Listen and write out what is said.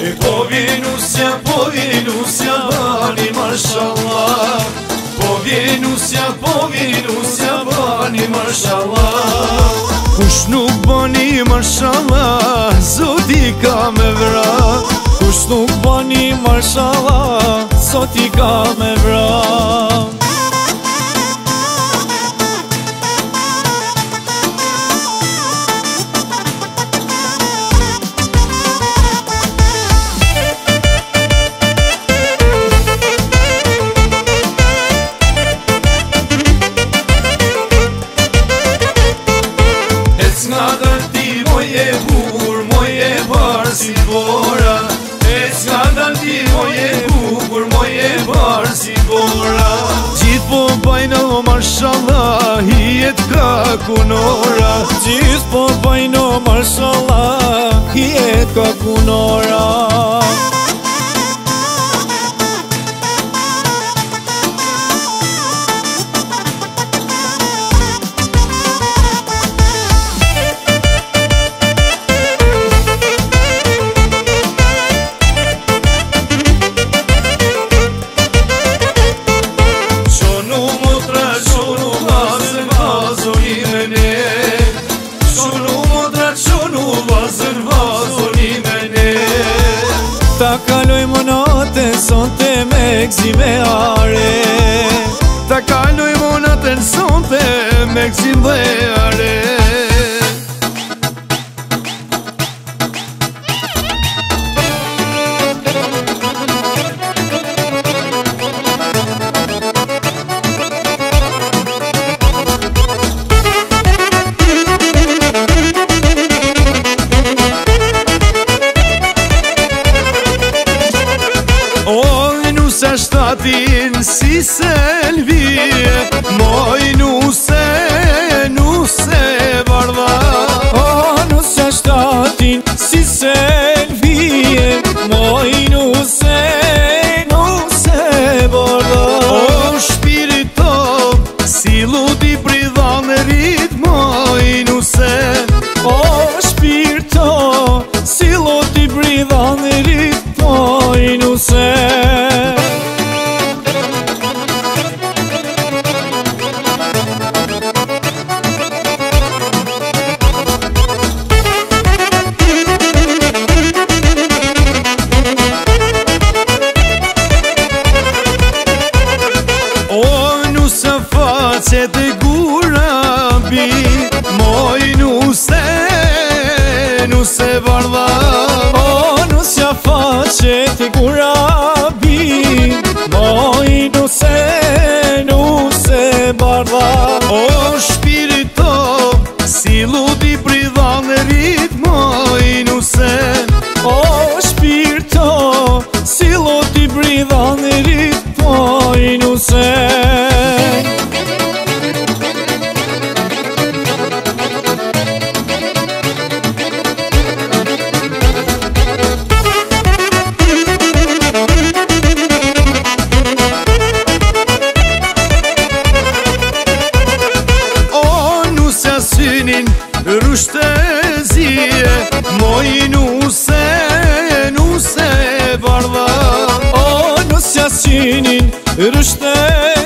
Po vinusja bani mashallah, po vinusja bani mashallah. Kush nuk bani mashallah, Zoti ka me vra. Kush nuk bani mashallah, Zoti ka me vra. Nga dalti moje bukur, moje barë si bora. Nga dalti moje bukur, moje barë si bora. Gjithë po bajno mashallah, hijet ka kunora. Gjithë po bajno mashallah, hijet ka kunora. Ta kaloj monate sonte me gzime are. Ta kaloj monate sonte me gzime are. Shtatin si selvije, moj nuse bardha. Nuse shtatin si selvije, moj nuse bardha. O shpirito, si ludi pridhan rit moj nuse. O shpirito, si ludi pridhan rit moj nuse. Se të gurabi, moj nuse bardha. O nusja faqe të gurabi, moj nuse bardha. O shpirito, si ludi pridhan rit moj nuse. O shpirito, si ludi pridhan rit moj nuse. Rushtëzije, moj nuse bardha. O nusja synin rushtëzije,